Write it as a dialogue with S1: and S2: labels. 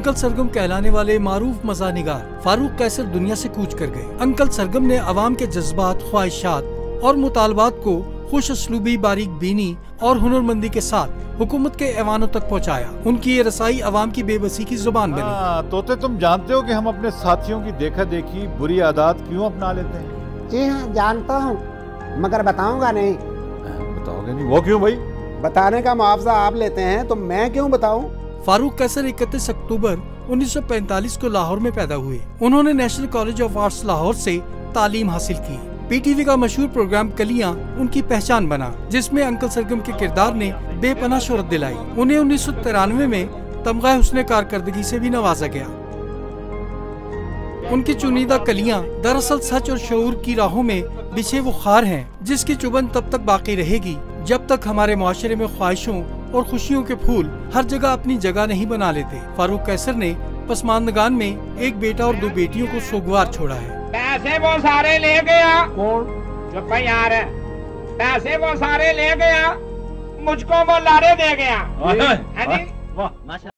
S1: Uncle सरगम कहलाने वाले मारूफ मज़ाहनिगार फारूक कैसर दुनिया से कूच कर गए। अंकल सरगम ने अवाम के जज्बात, ख्वाहिशात और मुतालबात को खुश असलूबी, बारीक बीनी और हुनरमंदी के साथ हुकूमत के ऐवानों तक पहुँचाया। उनकी ये रसाई अवाम की बेबसी की जुबान बनी।
S2: तोते, तुम जानते हो कि हम अपने साथियों की देखा देखी बुरी आदत क्यों अपना लेते हैं?
S3: जी हाँ, जानता हूँ, मगर बताऊंगा नहीं।
S2: बताओगे नहीं? वो क्यों भाई?
S3: बताने का मुआवजा आप लेते हैं तो मैं क्यों बताऊं?
S1: फारूक कैसर 31 अक्टूबर 1945 को लाहौर में पैदा हुए। उन्होंने national college of arts Lahore से तालीम हासिल की। पीटीवी का मशहूर प्रोग्राम कलियां उनकी पहचान बना, जिसमें अंकल सरगम के किरदार ने बेपनाह शोहरत दिलाई। उन्हें 1993 में तमगा हुस्न कारकर्दगी से भी नवाजा गया। उनकी चुनिंदा कलियां दरअसल सच और शऊर की राहों में बिछे वो खार हैं, जिसकी चुभन तब तक बाकी रहेगी जब तक हमारे मुआशरे में ख्वाहिशों और खुशियों के फूल हर जगह अपनी जगह नहीं बना लेते। फारूक कैसर ने पसमानदगान में एक बेटा और 2 बेटियों को सोगवार छोड़ा है।
S4: पैसे वो सारे ले गया। कौन? जो यार है, पैसे वो सारे ले गया, मुझको वो लारे दे गया।